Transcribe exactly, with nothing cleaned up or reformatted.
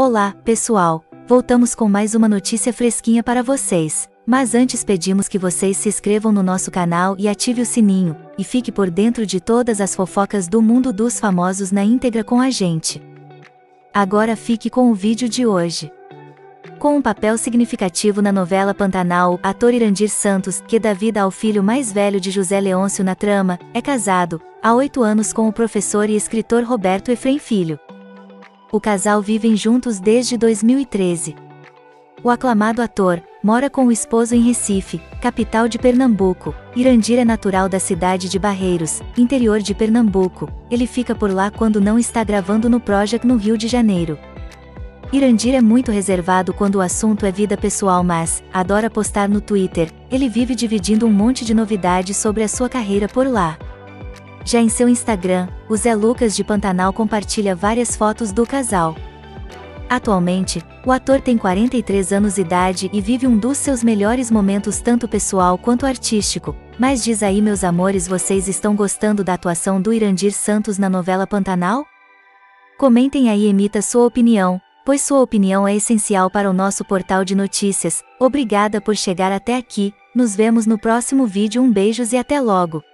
Olá, pessoal! Voltamos com mais uma notícia fresquinha para vocês. Mas antes pedimos que vocês se inscrevam no nosso canal e ative o sininho, e fique por dentro de todas as fofocas do mundo dos famosos na íntegra com a gente. Agora fique com o vídeo de hoje. Com um papel significativo na novela Pantanal, o ator Irandir Santos, que dá vida ao filho mais velho de José Leôncio na trama, é casado, há oito anos com o professor e escritor Roberto Efrem Filho. O casal vivem juntos desde dois mil e treze. O aclamado ator mora com o esposo em Recife, capital de Pernambuco. Irandir é natural da cidade de Barreiros, interior de Pernambuco. Ele fica por lá quando não está gravando no Project no Rio de Janeiro. Irandir é muito reservado quando o assunto é vida pessoal, mas adora postar no Twitter. Ele vive dividindo um monte de novidades sobre a sua carreira por lá. Já em seu Instagram, o Zé Lucas de Pantanal compartilha várias fotos do casal. Atualmente, o ator tem quarenta e três anos de idade e vive um dos seus melhores momentos tanto pessoal quanto artístico. Mas diz aí, meus amores, vocês estão gostando da atuação do Irandir Santos na novela Pantanal? Comentem aí e emita sua opinião, pois sua opinião é essencial para o nosso portal de notícias. Obrigada por chegar até aqui, nos vemos no próximo vídeo, um beijos e até logo!